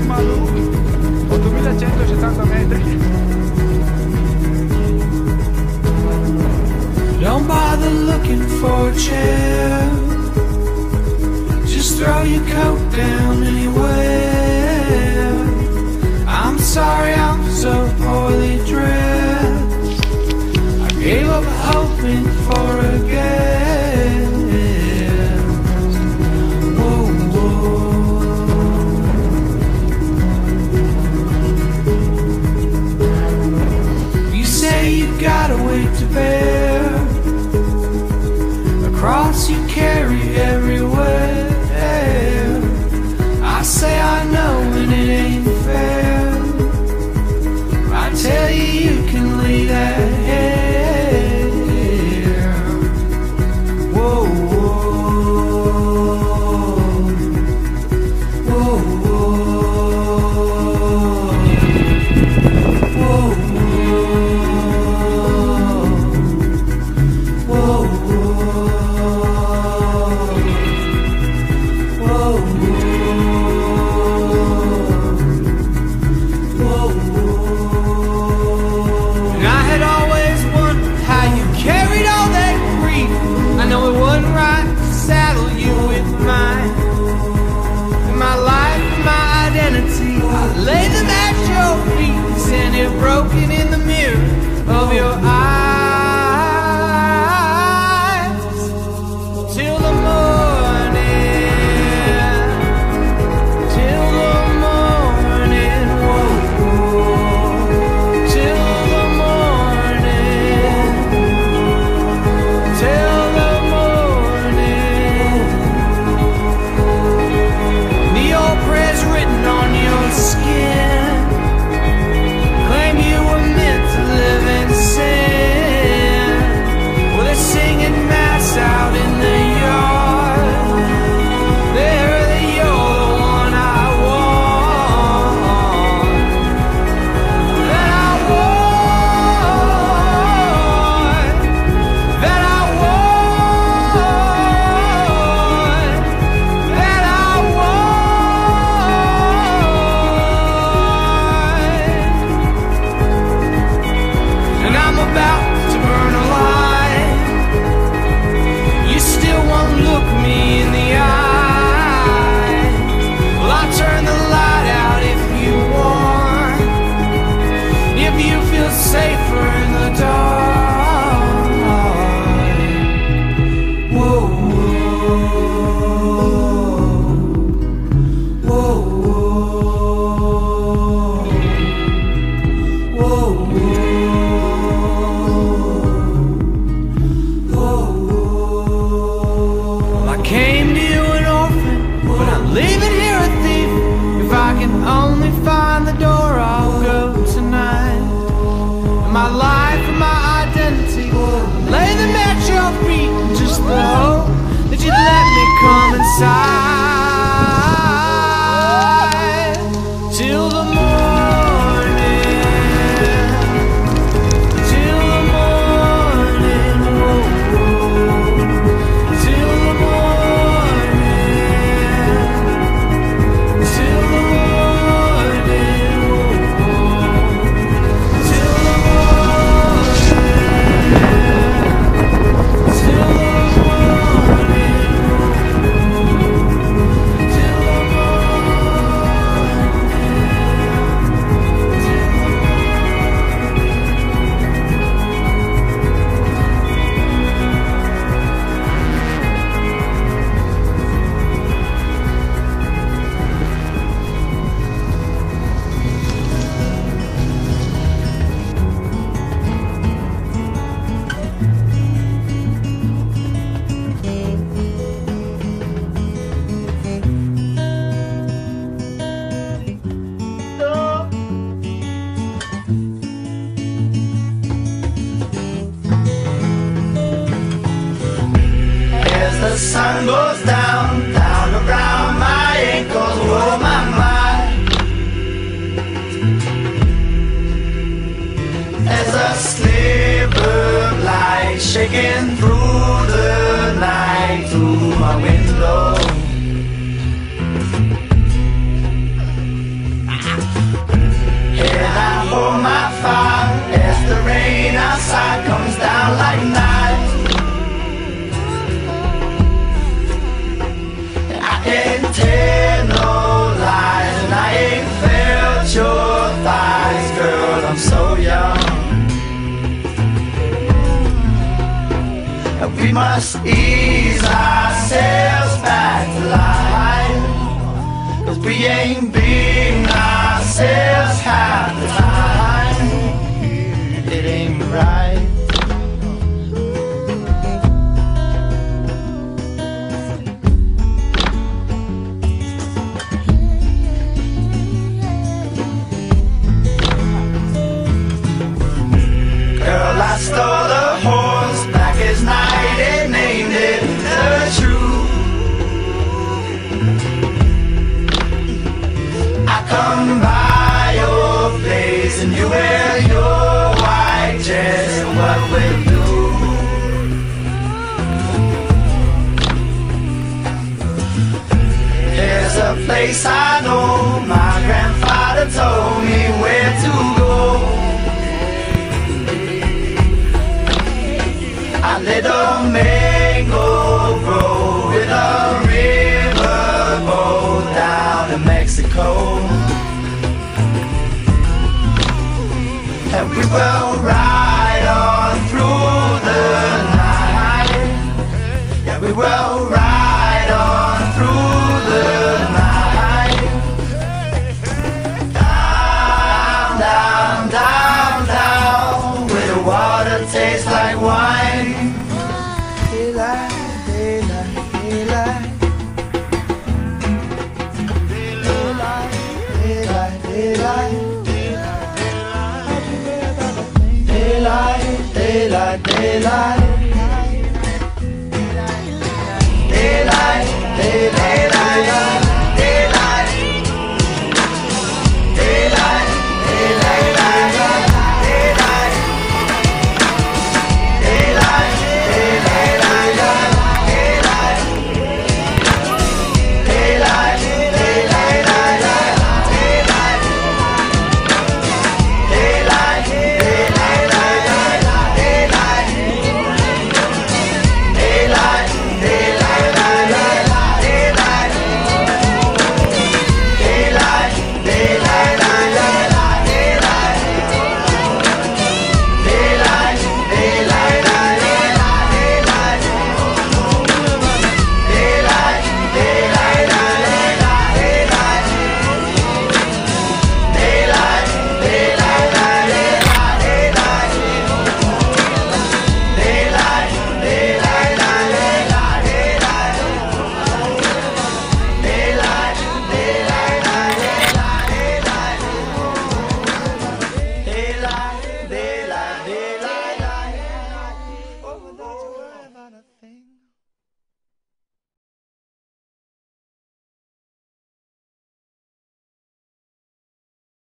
Malou, 8170 metri. Don't bother looking for a chair, just throw your coat down anywhere. I'm sorry I'm so poorly dressed, I gave up hoping for a guess. Whoa, whoa. You say you got a weight to bear, a cross you carry everywhere. I say I know and it ain't fair, I tell you you can lay that hair. Whoa, whoa, whoa, whoa, whoa, whoa, whoa. And I had always wondered how you carried all that grief. I know it wasn't right to saddle you with mine. In my life, my identity, I laid them at your feet, and it broken in the mirror of your eyes. Till the morning, till the morning, whoa, whoa. Till the morning, till the morning. The old prayers written on your skin claim you were meant to live in sin. Well, they're singing mass out in the yard. They're the you're the one I want, that I want, that I want, that I want. And I'm about to burn alive. You still won't look me in the eye. Well, I'll turn the light out if you want, if you feel safer in the dark. Whoa, whoa, whoa, whoa, whoa. I came to you an orphan, but I'm leaving here a thief. If I can only find the door, I'll go tonight. And my life and my identity, lay them at your feet, just the hope that you'd let me come inside. Till the morning, till the morning, whoa, whoa. Till the morning, till the morning, whoa, whoa. Till the morning, till the sun goes down, down around my ankles, oh my, my. There's a sliver of light shaking through the night, through my window. hold my fire as the rain outside comes down like night. I can't tell no lies, and I ain't felt your thighs, girl, I'm so young. And we must ease ourselves back to life, 'cause we ain't being ourselves half the time. It ain't right. Girl, I stole a horse black as night and named it the truth. I come by your place and you wear your white dress, and what will you? There's a place I know, my grandfather told me where to go. I let a mango grow with a river boat down in Mexico, and we will ride on through the night. Yeah, we will ride on through the night. Down, down, down, down, where the water tastes like wine. Daylight, daylight, daylight. Daylight, daylight, daylight. Daylight, daylight, daylight. Daylight, daylight.